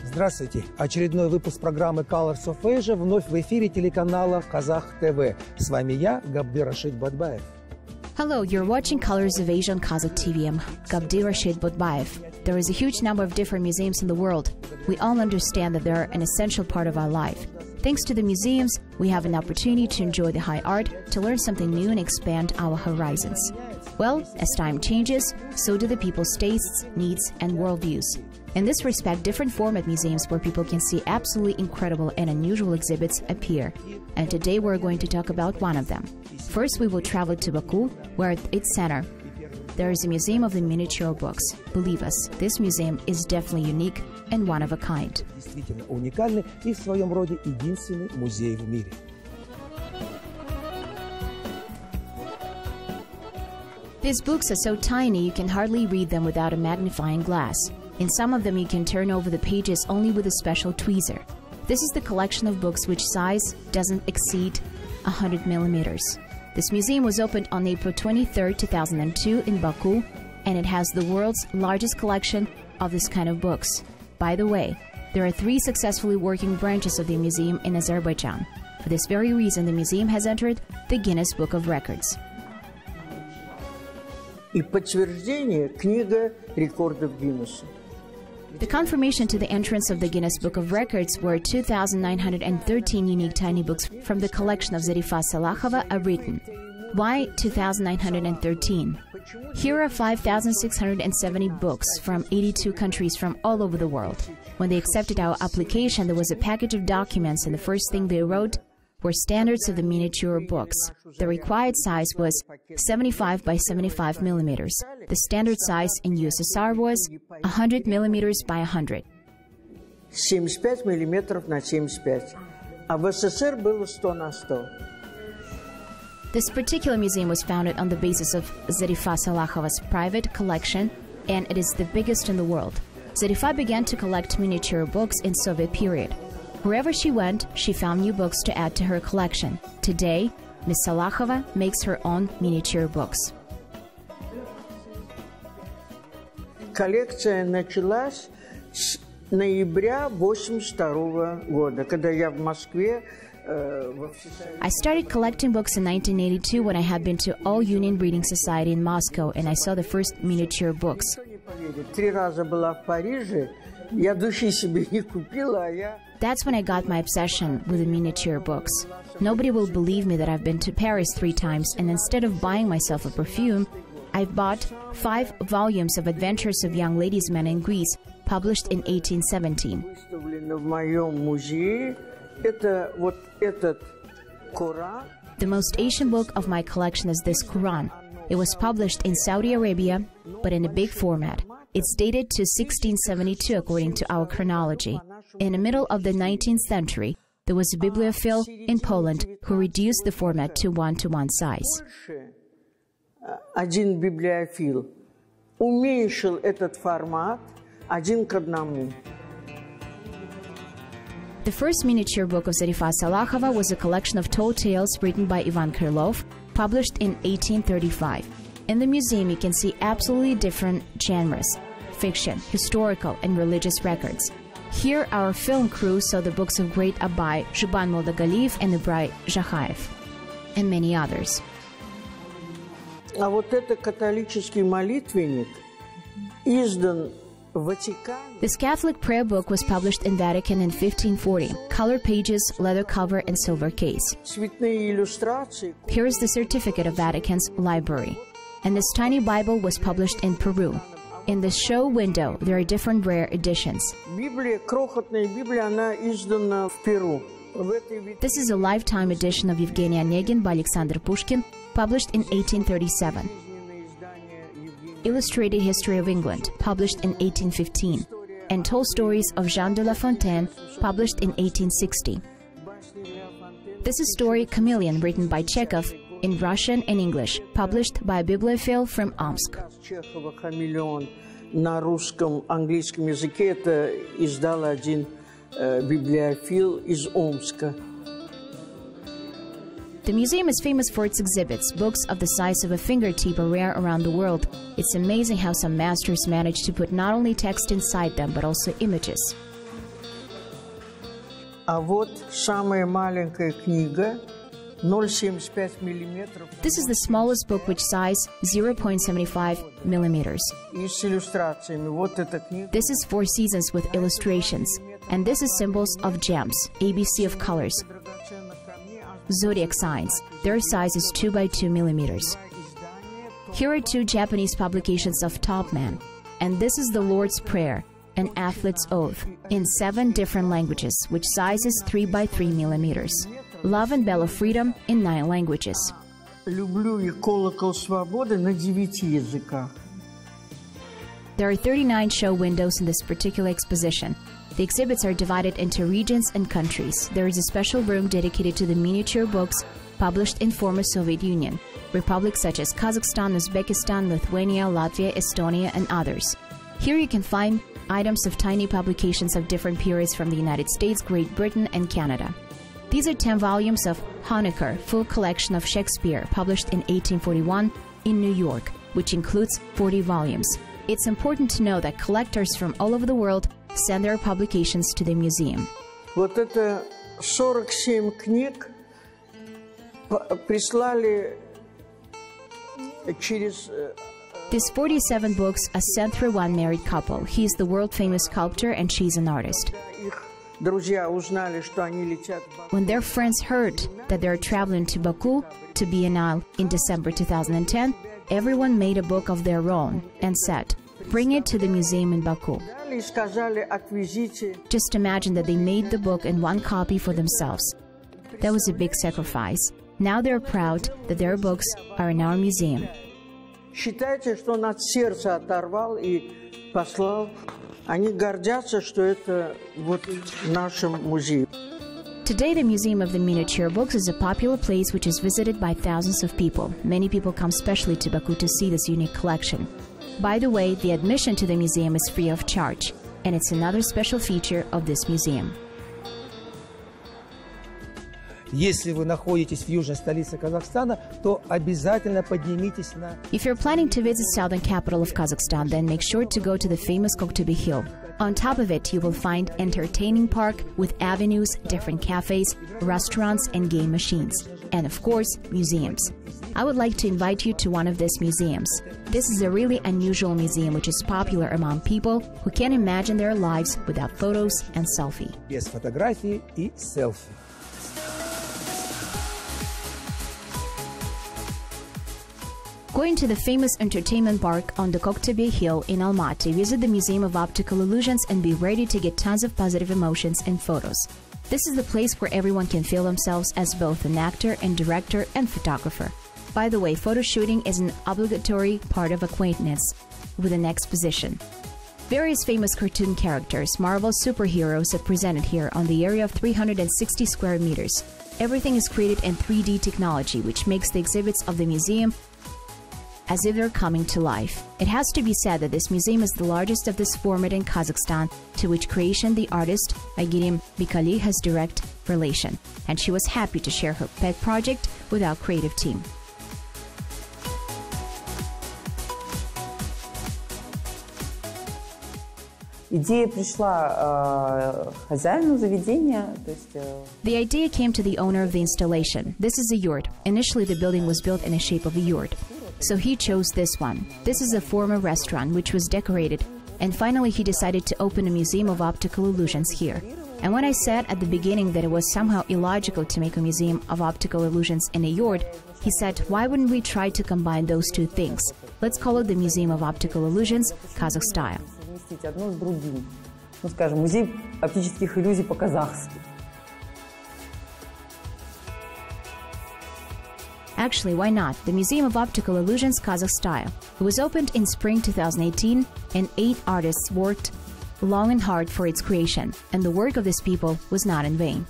Здравствуйте! Очередной выпуск программы Colors of Asia вновь в эфире телеканала Казах ТВ. С вами я, Габди Рашид Бодбаев. Hello, you're watching Colors of Asia on Kazakh TV. I'm Gabdi Rashid Bodbaev. There is a huge number of different museums in the world. We all understand that they're an essential part of our life. Thanks to the museums, we have an opportunity to enjoy the high art, to learn something new and expand our horizons. Well, as time changes, so do the people's tastes, needs, and worldviews. In this respect, different format museums where people can see absolutely incredible and unusual exhibits appear. And today we're going to talk about one of them. First, we will travel to Baku, where at its center, there is a museum of the miniature books. Believe us, this museum is definitely unique and one of a kind. Действительно уникальный и в своем роде единственный музей в мире. These books are so tiny you can hardly read them without a magnifying glass. In some of them you can turn over the pages only with a special tweezer. This is the collection of books which size doesn't exceed 100 millimeters. This museum was opened on April 23, 2002 in Baku, and it has the world's largest collection of this kind of books. By the way, there are 3 successfully working branches of the museum in Azerbaijan. For this very reason, the museum has entered the Guinness Book of Records. И подтверждение книга рекордов Гиннесса. The confirmation to the entrance of the Guinness Book of Records were 2,913 unique tiny books from the collection of Zarifa Salakhova are written. Why 2,913? Here are 5,670 books from 82 countries from all over the world. When they accepted our application, there was a package of documents, and the first thing they wrote were standards of the miniature books. The required size was 75 by 75 millimeters. The standard size in USSR was 100 millimeters by 100. 75 миллиметров на 75. А в СССР было 100 на 100. This particular museum was founded on the basis of Zarifa Salakhova's private collection, and it is the biggest in the world. Zarifa began to collect miniature books in Soviet period. Wherever she went, she found new books to add to her collection. Today, Ms. Salakhova makes her own miniature books. Коллекция началась с ноября 1982 года, когда я в Москве. I started collecting books in 1982 when I had been to All Union Reading Society in Moscow, and I saw the first miniature books. 3 раза была в Париже, я души себе не купила, а я... That's when I got my obsession with the miniature books. Nobody will believe me that I've been to Paris 3 times, and instead of buying myself a perfume, I've bought 5 volumes of Adventures of Young Ladies' Men in Greece, published in 1817. Выставлено в моем музее. Это вот этот Коран. The most ancient book of my collection is this Quran. It was published in Saudi Arabia, but in a big format. It's dated to 1672 according to our chronology. In the middle of the 19th century, there was a bibliophile in Poland who reduced the format to 1-to-1 size. Один библиофил уменьшил этот формат 1 к 1. The first miniature book of Zarifa Salakhova was a collection of tall tales written by Ivan Krylov, published in 1835. In the museum, you can see absolutely different genres: fiction, historical, and religious records. Here, our film crew saw the books of great Abay, Zhuban Moldagaliev, and Ibray Zhahaev, and many others. А вот это католический молитвенник издан в Ватикане. This Catholic prayer book was published in Vatican in 1540. Color pages, leather cover, and silver case. Цветные иллюстрации. Here is the certificate of Vatican's library. And this tiny Bible was published in Peru. In the show window, there are different rare editions. Библия, крохотная Библия, она издана в Перу. This is a lifetime edition of Evgeny Onegin by Alexander Pushkin, published in 1837. Illustrated History of England, published in 1815. And Tall Stories of Jean de La Fontaine, published in 1860. This is story Chameleon, written by Chekhov, in Russian and English, published by a bibliophile from Omsk. Чехова «Хамелеон» на русском, английском языке это издал один библиофил из Омска. The museum is famous for its exhibits. Books of the size of a fingertip are rare around the world. It's amazing how some masters manage to put not only text inside them, but also images. А вот самая маленькая книга 0,75 миллиметров. This is the smallest book, which size 0.75 millimeters. И с иллюстрациями. Вот эта книга. This is 4 seasons with illustrations, and this is symbols of gems, ABC of colors, zodiac signs. Their size is 2 by 2 millimeters. Here are 2 Japanese publications of Top Man, and this is the Lord's Prayer, an athlete's oath, in 7 different languages, which size is 3 by 3 millimeters. Love and Bell of Freedom in 9 languages. Люблю и колокол свободы на 9 языках. There are 39 show windows in this particular exposition. The exhibits are divided into regions and countries. There is a special room dedicated to the miniature books published in former Soviet Union, republics such as Kazakhstan, Uzbekistan, Lithuania, Latvia, Estonia, and others. Here you can find items of tiny publications of different periods from the United States, Great Britain, and Canada. These are 10 volumes of Honecker, full collection of Shakespeare, published in 1841 in New York, which includes 40 volumes. It's important to know that collectors from all over the world send their publications to the museum. Вот это 47 книг прислали через... These 47 books are sent through one married couple. He is the world-famous sculptor and she's an artist. Друзья узнали, что они летят в Баку. When their friends heard that they're traveling to Baku to Biennale in December 2010, everyone made a book of their own and said, "Bring it to the museum in Baku." И сказали, отвезите. Just imagine that they made the book in one copy for themselves. That was a big sacrifice. Now they're proud that their books are in our museum. Считайте, что он от сердца оторвал и послал. Они гордятся, что это вот в нашем музее. Today, the Museum of the Miniature Books is a popular place which is visited by thousands of people. Many people come specially to Baku to see this unique collection. By the way, the admission to the museum is free of charge, and it's another special feature of this museum. Если вы находитесь в южной столице Казахстана, то обязательно поднимитесь на... If you're planning to visit southern capital of Kazakhstan, then make sure to go to the famous Kokteby Hill. On top of it, you will find entertaining park with avenues, different cafes, restaurants, and game machines. And of course, museums. I would like to invite you to one of these museums. This is a really unusual museum which is popular among people who can't imagine their lives without photos and selfie. Без фотографии и селфи. Going to the famous entertainment park on the Kokteby Hill in Almaty, visit the Museum of Optical Illusions and be ready to get tons of positive emotions and photos. This is the place where everyone can feel themselves as both an actor and director and photographer. By the way, photo shooting is an obligatory part of acquaintance with an exposition. Various famous cartoon characters, Marvel superheroes, are presented here on the area of 360 square meters. Everything is created in 3D technology, which makes the exhibits of the museum as if they're coming to life. It has to be said that this museum is the largest of this format in Kazakhstan, to which creation the artist Aygirim Bikali has direct relation, and she was happy to share her pet project with our creative team. Идея пришла хозяину заведения, то есть... The idea came to the owner of the installation. This is a yurt. Initially, the building was built in the shape of a yurt. So he chose this one. This is a former restaurant which was decorated, and finally he decided to open a museum of optical illusions here. And when I said at the beginning that it was somehow illogical to make a museum of optical illusions in a yurt, he said, why wouldn't we try to combine those two things? Let's call it the Museum of Optical Illusions, Kazakh style. Одно с другим. Ну, скажем, музей оптических иллюзий по-казахски. Actually, why not? The Museum of Optical Illusions Kazakh style. It was opened in spring 2018, and 8 artists worked long and hard for its creation, and the work of these people was not in vain.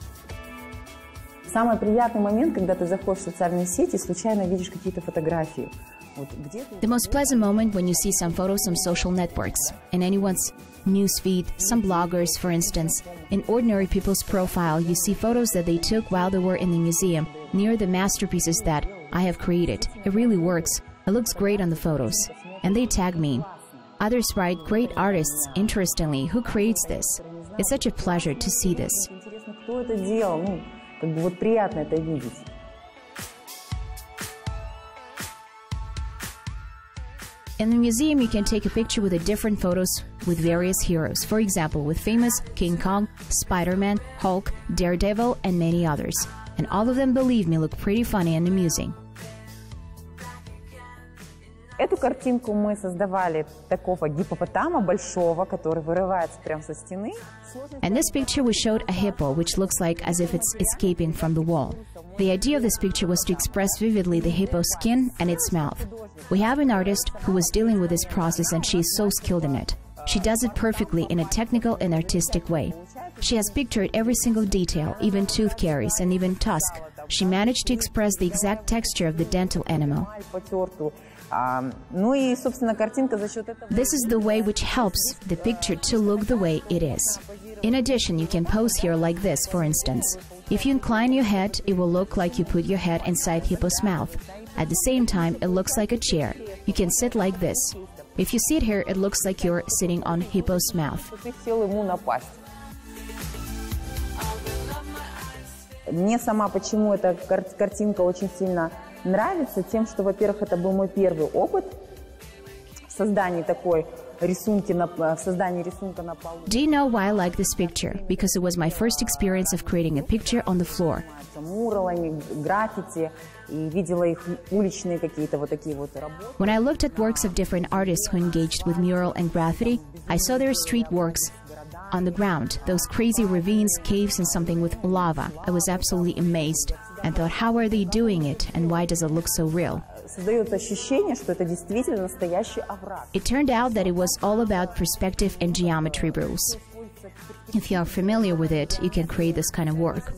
Самый приятный момент, когда ты заходишь в социальные сети и случайно видишь какие-то фотографии. The most pleasant moment when you see some photos on social networks, in anyone's newsfeed, some bloggers, for instance. In ordinary people's profile, you see photos that they took while they were in the museum, near the masterpieces that I have created. It really works. It looks great on the photos. And they tag me. Others write, great artists, interestingly, who creates this? It's such a pleasure to see this. кто это делал. Ну, как бы вот приятно это видеть. In the museum, you can take a picture with the different photos with various heroes. For example, with famous King Kong, Spider-Man, Hulk, Daredevil, and many others. And all of them, believe me, look pretty funny and amusing. Эту картинку мы создавали такого гиппопотама большого, который вырывается прямо со стены. And this picture we showed a hippo, which looks like as if it's escaping from the wall. The idea of this picture was to express vividly the hippo's skin and its mouth. We have an artist who was dealing with this process, and she is so skilled in it. She does it perfectly in a technical and artistic way. She has pictured every single detail, even tooth caries and even tusk. She managed to express the exact texture of the dental animal. This is the way which helps the picture to look the way it is. In addition, you can pose here like this, for instance. If you incline your head, it will look like you put your head inside hippo's mouth. At the same time, it looks like a chair. You can sit like this. If you sit here, it looks like you're sitting on hippo's mouth. Мне сама почему эта картинка очень сильно нравится, тем, что, во-первых, это был мой первый опыт в создании такой рисунка на полу. Do you know why I like this picture? Because it was my first experience of creating a picture on the floor. Муралами, граффити, и видела их уличные какие-то вот такие вот работы. When I looked at works of different artists who engaged with mural and graffiti, I saw their street works on the ground, those crazy ravines, caves, and something with lava. I was absolutely amazed and thought, how are they doing it, and why does it look so real? Создается ощущение, что это действительно настоящий овраг. It turned out that it was all about perspective and geometry rules. If you are familiar with it, you can create this kind of work.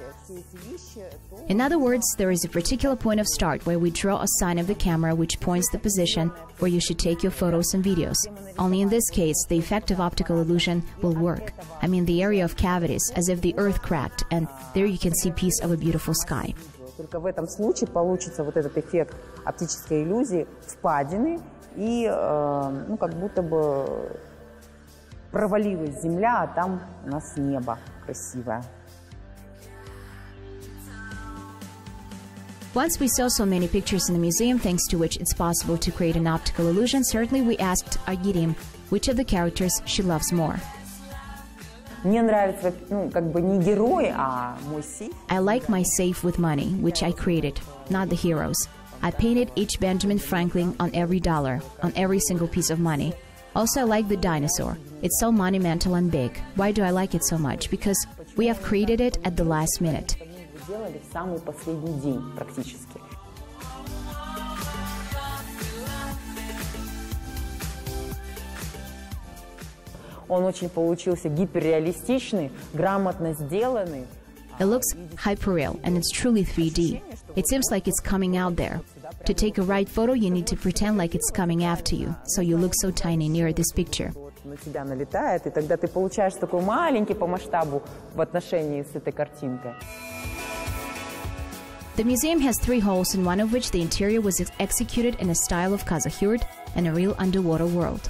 In other words, there is a particular point of start where we draw a sign of the camera which points the position where you should take your photos and videos. Only in this case, the effect of optical illusion will work. I mean the area of cavities, as if the earth cracked, and there you can see a piece of a beautiful sky. Только в этом случае получится вот этот эффект оптической иллюзии, впадины, и ну, как будто бы провалилась земля, а там у нас небо красивое. Once we saw so many pictures in the museum, thanks to which it's possible to create an optical illusion, certainly we asked Argirim which of the characters she loves more. Мне нравится, ну, как бы не герой, а мой сейф. I like my safe with money, which I created, not the heroes. I painted each Benjamin Franklin on every dollar, on every single piece of money. Also, I like the dinosaur. It's so monumental and big. Why do I like it so much? Because we have created it at the last minute. Делали в самый последний день практически. Он очень получился гиперреалистичный, грамотно сделанный. It looks hyperreal, and it's truly 3D. It seems like it's coming out there. To take a right photo, you need to pretend like it's coming after you, so you look so tiny near this picture. На тебя налетает, и тогда ты получаешь такой маленький по масштабу в отношении с этой картинкой. The museum has 3 halls, in one of which the interior was executed in a style of Kazakhyurt and a real underwater world.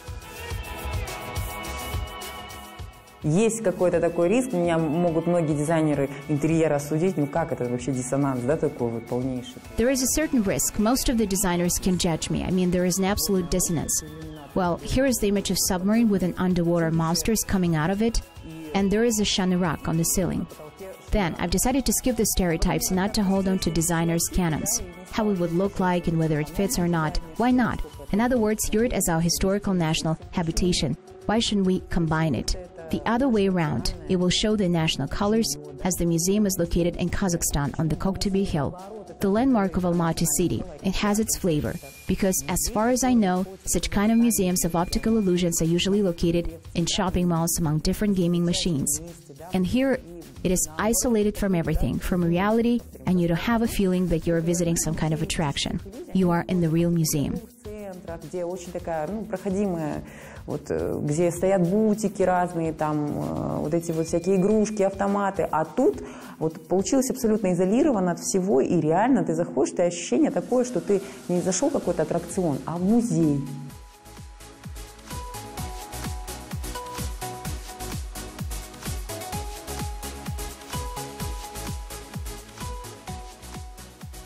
Есть какой-то такой риск, меня могут многие дизайнеры интерьера осудить, ну как это вообще диссонанс, да, такой вот полнейший. There is a certain risk. Most of the designers can judge me. I mean, there is an absolute dissonance. Well, here is the image of submarine with an underwater monsters coming out of it, and there is a Shanirak on the ceiling. Then, I've decided to skip the stereotypes and not to hold on to designers' canons. How it would look like and whether it fits or not. Why not? In other words, Yurt as our historical national habitation. Why shouldn't we combine it? The other way around, it will show the national colors, as the museum is located in Kazakhstan on the Koktepe Hill, the landmark of Almaty city. It has its flavor, because as far as I know, such kind of museums of optical illusions are usually located in shopping malls among different gaming machines. And here, it is isolated from everything, from reality, and you don't have a feeling that you're visiting some kind of attraction. You are in the real museum. Где очень такая, ну, проходимая, вот, где стоят бутики разные, там, вот эти вот всякие игрушки, автоматы, а тут вот получилось абсолютно изолировано от всего, и реально ты заходишь, ты ощущение такое, что ты не зашел в какой-то аттракцион, а в музей.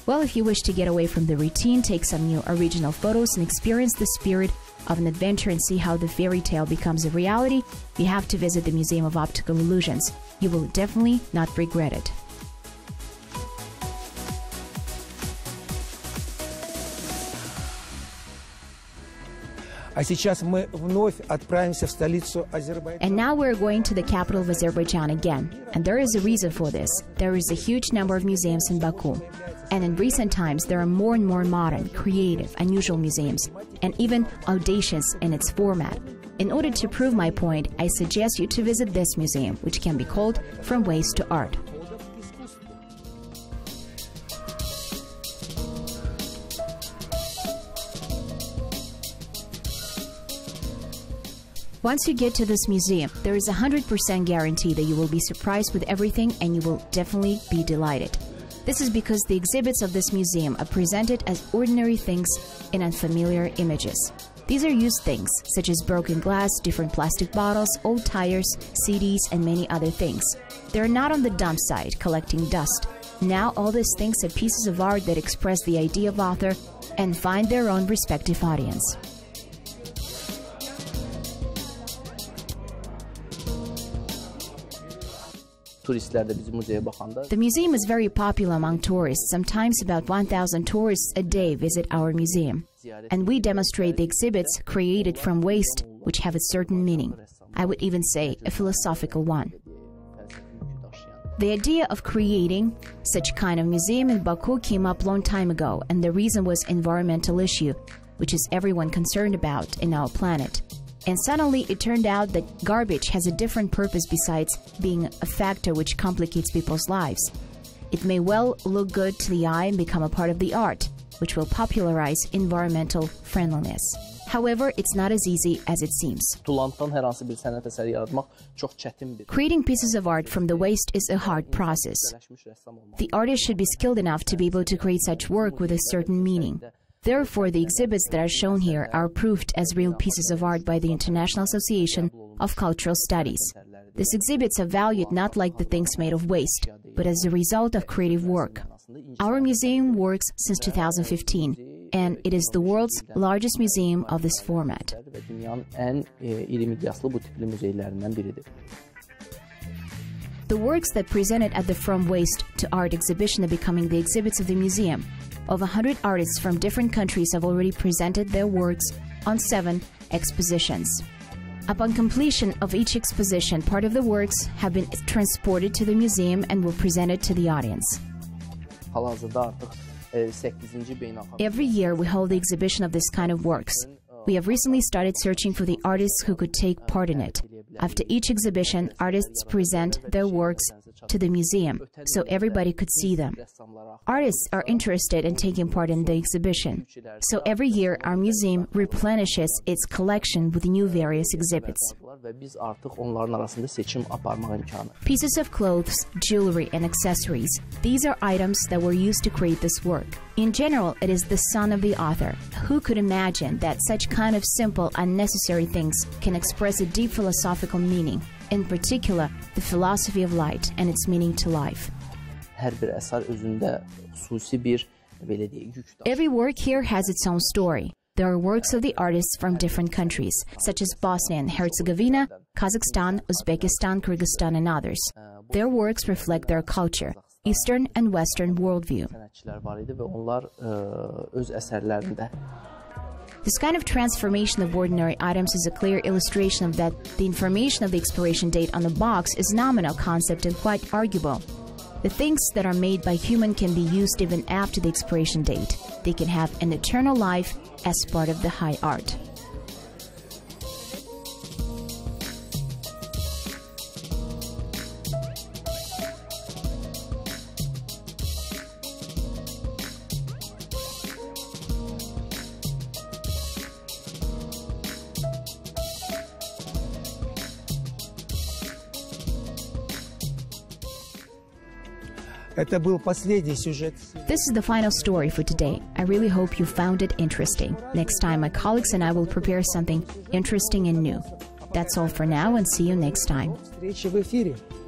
Well, if you wish to get away from the routine, take some new original photos and experience the spirit of an adventure and see how the fairy tale becomes a reality, you have to visit the Museum of Optical Illusions. You will definitely not regret it. А сейчас мы вновь отправимся в столицу Азербайджана. And now we're going to the capital of Azerbaijan again. And there is a reason for this. There is a huge number of museums in Baku. And in recent times, there are more and more modern, creative, unusual museums, and even audacious in its format. In order to prove my point, I suggest you to visit this museum, which can be called From Waste to Art. Once you get to this museum, there is a 100% guarantee that you will be surprised with everything and you will definitely be delighted. This is because the exhibits of this museum are presented as ordinary things in unfamiliar images. These are used things, such as broken glass, different plastic bottles, old tires, CDs, and many other things. They are not on the dump site, collecting dust. Now all these things are pieces of art that express the idea of author and find their own respective audience. The museum is very popular among tourists. Sometimes about 1,000 tourists a day visit our museum. And we demonstrate the exhibits created from waste, which have a certain meaning. I would even say a philosophical one. The idea of creating such kind of museum in Baku came up a long time ago, and the reason was environmental issue, which is everyone concerned about in our planet. And suddenly it turned out that garbage has a different purpose besides being a factor which complicates people's lives. It may well look good to the eye and become a part of the art, which will popularize environmental friendliness. However, it's not as easy as it seems. Creating pieces of art from the waste is a hard process. The artist should be skilled enough to be able to create such work with a certain meaning. Therefore, the exhibits that are shown here are approved as real pieces of art by the International Association of Cultural Studies. These exhibits are valued not like the things made of waste, but as a result of creative work. Our museum works since 2015, and it is the world's largest museum of this format. The works that presented at the From Waste to Art exhibition are becoming the exhibits of the museum. Over 100 artists from different countries have already presented their works on 7 expositions. Upon completion of each exposition, part of the works have been transported to the museum and were presented to the audience. Every year we hold the exhibition of this kind of works. We have recently started searching for the artists who could take part in it. After each exhibition, artists present their works to the museum, so everybody could see them. Artists are interested in taking part in the exhibition, so every year our museum replenishes its collection with new various exhibits. Pieces of clothes, jewelry, and accessories. These are items that were used to create this work. In general, it is the son of the author. Who could imagine that such kind of simple, unnecessary things can express a deep philosophical meaning? In particular, the philosophy of light and its meaning to life. Every work here has its own story. There are works of the artists from different countries, such as Bosnia and Herzegovina, Kazakhstan, Uzbekistan, Kyrgyzstan, and others. Their works reflect their culture, Eastern and Western worldview. This kind of transformation of ordinary items is a clear illustration of that the information of the expiration date on the box is a nominal concept and quite arguable. The things that are made by human can be used even after the expiration date. They can have an eternal life as part of the high art. This is the final story for today. I really hope you found it interesting. Next time, my colleagues and I will prepare something interesting and new. That's all for now, and see you next time. Встречи в эфире.